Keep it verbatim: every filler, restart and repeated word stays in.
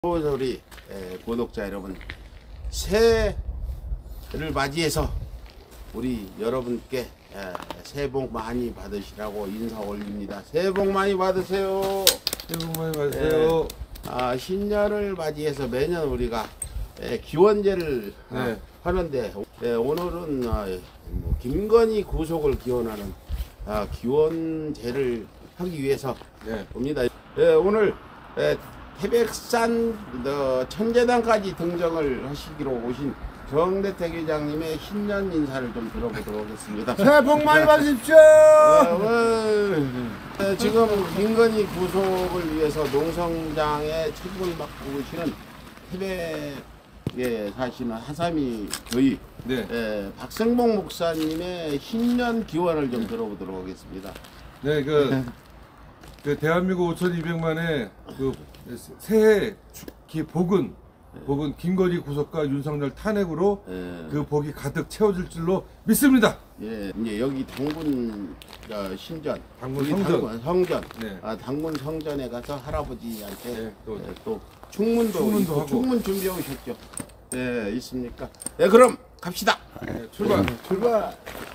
우리 구독자 여러분, 새해를 맞이해서 우리 여러분께 새해 복 많이 받으시라고 인사 올립니다. 새해 복 많이 받으세요. 새해 복 많이 받으세요. 예, 아, 신년을 맞이해서 매년 우리가 예, 기원제를 네. 아, 하는데 예, 오늘은 아, 뭐 김건희 구속을 기원하는 아, 기원제를 하기 위해서 네. 옵니다. 예, 오늘 예, 태백산 어, 천재단까지 등정을 하시기로 오신 정대택 회장님의 신년 인사를 좀 들어보도록 하겠습니다. 새해 복 많이 받으십시오. 어, 어, 어, 지금 김건희 구속을 위해서 농성장에 책임을 맡고 계시는 태백에 사시는 하삼이 교회 네. 예, 박성봉 목사님의 신년 기원을 좀 들어보도록 하겠습니다. 네, 그, 그 대한민국 오천이백만의 그 새해 기 복은 복은 김건희 구속과 윤석열 탄핵으로 예. 그 복이 가득 채워질 줄로 믿습니다. 예, 이제 여기 당군 어, 신전, 당군 여기 성전. 당군 성전, 네. 아, 당군 성전에 가서 할아버지한테 네, 또- 예, 또 충문도, 충문도 있고, 하고. 충문 준비해 오셨죠? 예, 있습니까? 예, 그럼 갑시다. 네, 출발. 출발.